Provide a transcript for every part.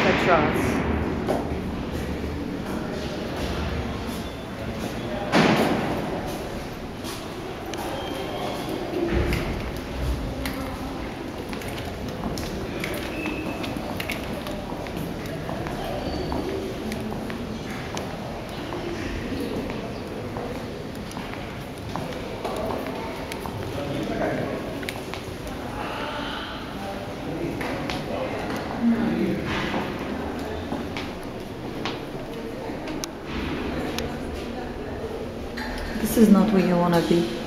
Alcatraz. This is not where you want to be.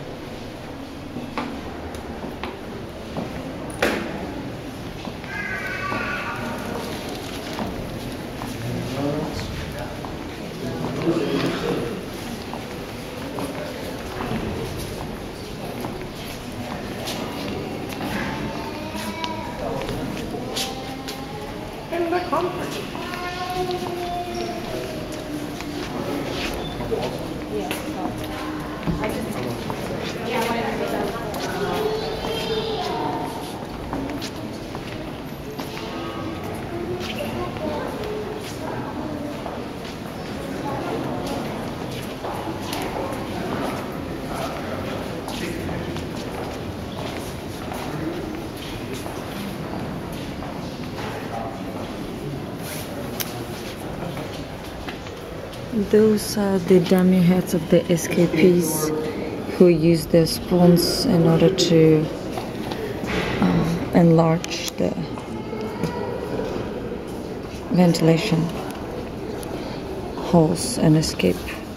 Those are the dummy heads of the escapees who use their spoons in order to enlarge the ventilation holes and escape.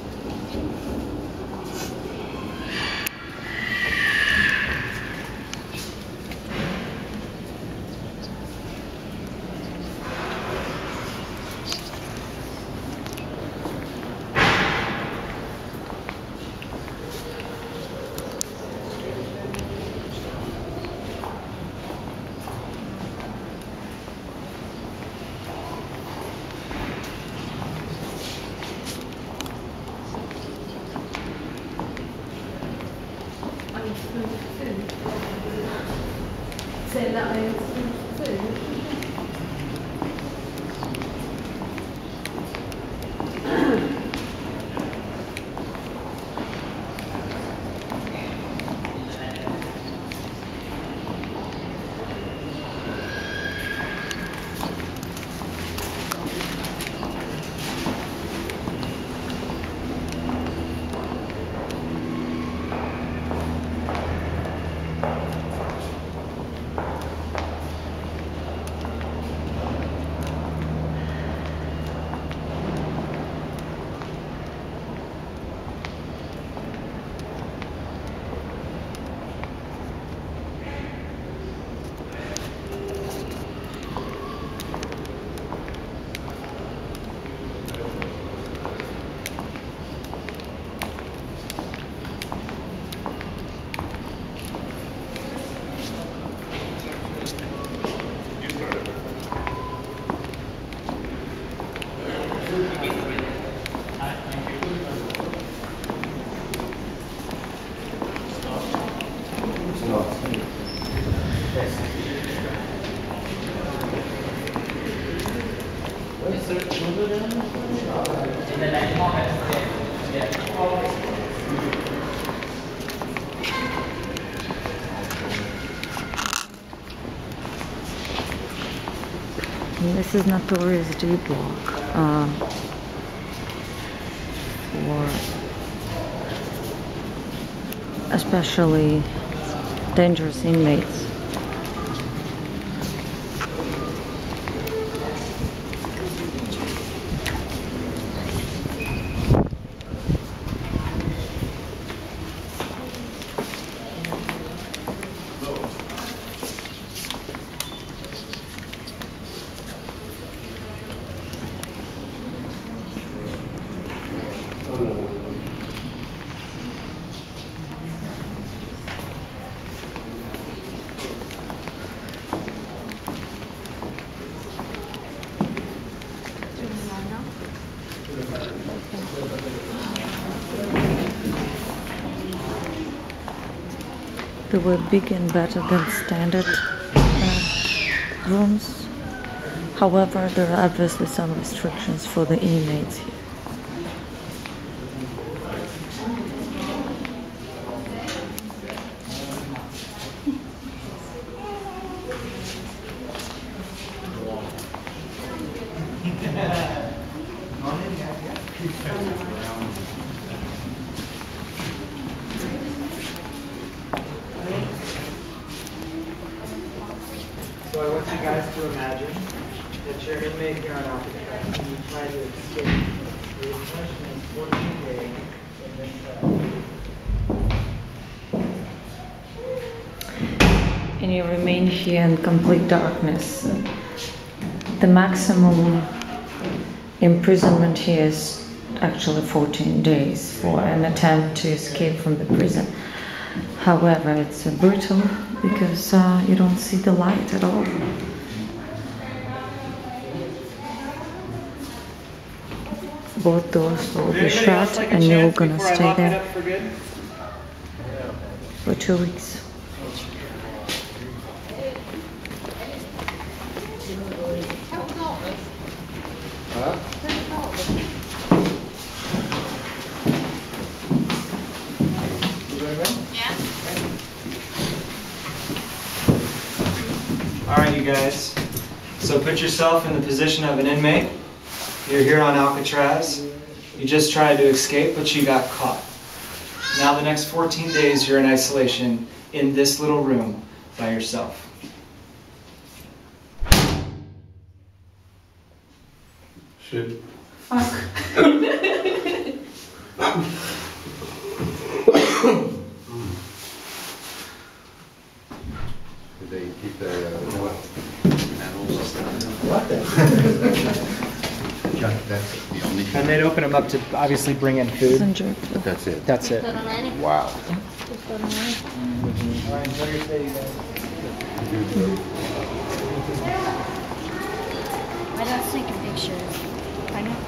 And this is notorious D block for especially dangerous inmates. They were big and better than standard rooms. However, there are obviously some restrictions for the inmates here. So I want you guys to imagine that you're an inmate here on Alcatraz and you try to escape. Your punishment is 14 days in this cell. And you remain here in complete darkness. The maximum imprisonment here is actually 14 days for an attempt to escape from the prison. However, it's brutal because you don't see the light at all. Both doors will be shut and you're gonna stay there for 2 weeks. Alright, you guys. So put yourself in the position of an inmate. You're here on Alcatraz. You just tried to escape, but you got caught. Now the next 14 days you're in isolation in this little room by yourself. Shit. Fuck. Did they keep the animals? What the? That's the only. And they'd open them up to obviously bring in food. But that's it. That's it. Wow. Alright, enjoy your stay, you guys. I don't take pictures. I don't.